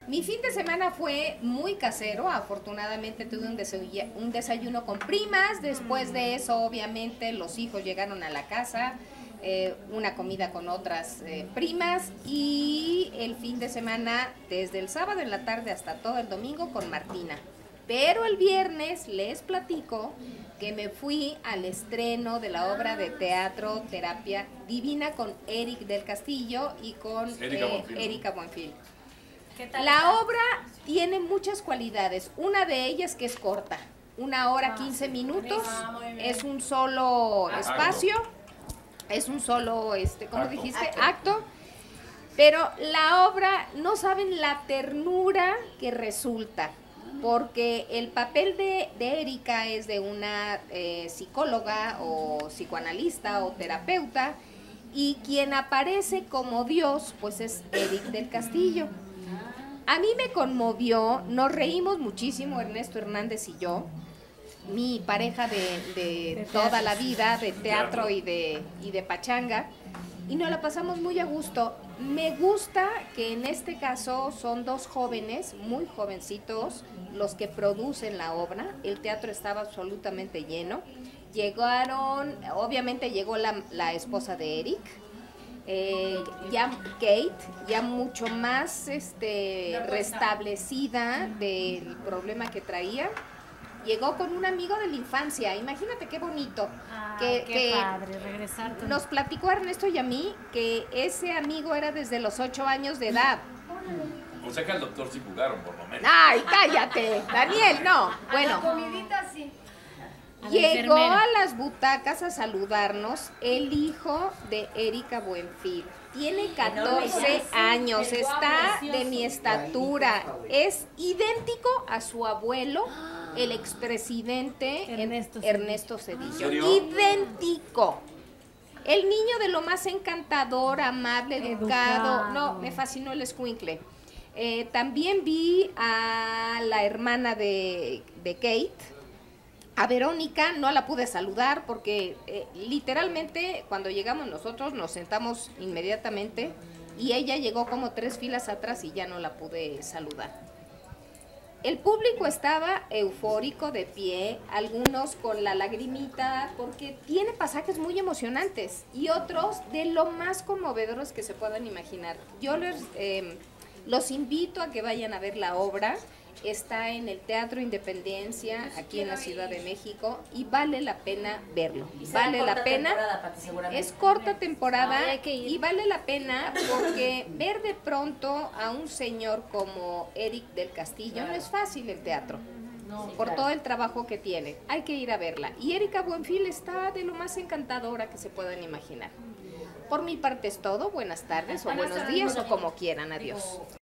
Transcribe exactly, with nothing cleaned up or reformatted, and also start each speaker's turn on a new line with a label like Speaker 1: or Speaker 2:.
Speaker 1: Mi fin de semana fue muy casero, afortunadamente tuve un desayuno, un desayuno con primas, después de eso obviamente los hijos llegaron a la casa, eh, una comida con otras eh, primas y el fin de semana desde el sábado en la tarde hasta todo el domingo con Martina. Pero el viernes les platico que me fui al estreno de la obra de teatro Terapia Divina con Eric del Castillo y con
Speaker 2: Erika
Speaker 1: eh,
Speaker 2: Buenfil.
Speaker 1: Erika Buenfil.
Speaker 3: ¿Qué tal
Speaker 1: La
Speaker 3: está?
Speaker 1: obra tiene muchas cualidades, una de ellas que es corta, una hora quince minutos,
Speaker 3: Ah, muy bien.
Speaker 1: es un solo
Speaker 2: Acto.
Speaker 1: espacio, es un solo, este, ¿cómo
Speaker 2: Acto.
Speaker 1: dijiste?
Speaker 3: Acto.
Speaker 1: Acto, pero la obra, no saben la ternura que resulta, porque el papel de, de Erika es de una eh, psicóloga o psicoanalista o terapeuta, y quien aparece como Dios, pues es Eric del Castillo. A mí me conmovió, nos reímos muchísimo Ernesto Hernández y yo, mi pareja de, de
Speaker 3: De
Speaker 1: toda
Speaker 3: teatro.
Speaker 1: la vida, de teatro y de, y de pachanga, y nos la pasamos muy a gusto. Me gusta que en este caso son dos jóvenes, muy jovencitos, los que producen la obra. El teatro estaba absolutamente lleno. Llegaron, obviamente llegó la, la esposa de Eric, eh, ya Kate, ya mucho más este, restablecida del problema que traía. Llegó con un amigo de la infancia, imagínate qué bonito.
Speaker 3: Ah,
Speaker 1: que,
Speaker 3: qué
Speaker 1: que
Speaker 3: padre regresar con...
Speaker 1: nos platicó Ernesto y a mí que ese amigo era desde los ocho años de edad.
Speaker 2: O sea que al doctor sí jugaron, por lo menos.
Speaker 1: ¡Ay, cállate! Daniel, no. Bueno,
Speaker 4: Comidita sí.
Speaker 3: A la
Speaker 1: llegó
Speaker 3: enfermera.
Speaker 1: a las butacas a saludarnos el hijo de Erika Buenfil. Tiene catorce años,
Speaker 3: el guapo,
Speaker 1: está
Speaker 3: precioso.
Speaker 1: de mi estatura, es idéntico a su abuelo, el expresidente
Speaker 3: Ernesto Zedillo.
Speaker 1: Ernesto Zedillo.
Speaker 2: ¿En serio?
Speaker 1: Idéntico. El niño de lo más encantador, amable, educado.
Speaker 3: Educado.
Speaker 1: No, me fascinó el escuincle. Eh, también vi a la hermana de, de Kate, a Verónica. No la pude saludar porque eh, literalmente cuando llegamos nosotros nos sentamos inmediatamente y ella llegó como tres filas atrás y ya no la pude saludar. El público estaba eufórico de pie, algunos con la lagrimita, porque tiene pasajes muy emocionantes y otros de lo más conmovedores que se puedan imaginar. Yo les eh, los invito a que vayan a ver la obra. Está en el Teatro Independencia, aquí en la Ciudad de México, y vale la pena verlo. Vale la pena. Es corta temporada
Speaker 3: Ay, hay que ir.
Speaker 1: y vale la pena porque ver de pronto a un señor como Eric del Castillo no es fácil el teatro, por todo el trabajo que tiene. Hay que ir a verla. Y Erika Buenfil está de lo más encantadora que se puedan imaginar. Por mi parte es todo. Buenas tardes o buenos días o como quieran. Adiós.